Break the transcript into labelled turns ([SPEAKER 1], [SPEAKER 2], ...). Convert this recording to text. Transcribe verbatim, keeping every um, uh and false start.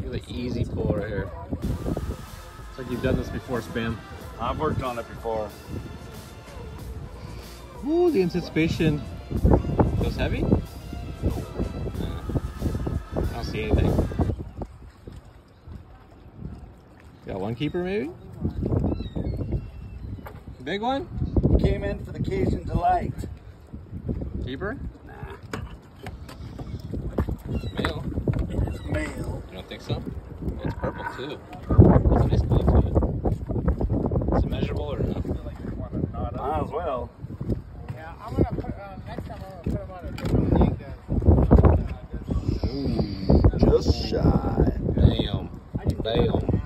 [SPEAKER 1] Look at the easy pull right here. It's like you've done this before, Spam.
[SPEAKER 2] I've worked on it before.
[SPEAKER 1] Ooh, the anticipation feels heavy. Uh, I don't see anything. Got one keeper, maybe? Big one?
[SPEAKER 2] Came in for the Cajun delight.
[SPEAKER 1] Keeper?
[SPEAKER 2] Nah.
[SPEAKER 1] Male.
[SPEAKER 2] It is male.
[SPEAKER 1] You don't think so? It's purple too. Purple. That's a nice color to it. Is it measurable or no?
[SPEAKER 2] Might as well.
[SPEAKER 3] Yeah, I'm gonna put uh, next time I'm gonna put them on a different league.
[SPEAKER 2] Ooh, just shy.
[SPEAKER 1] Bam. Bam.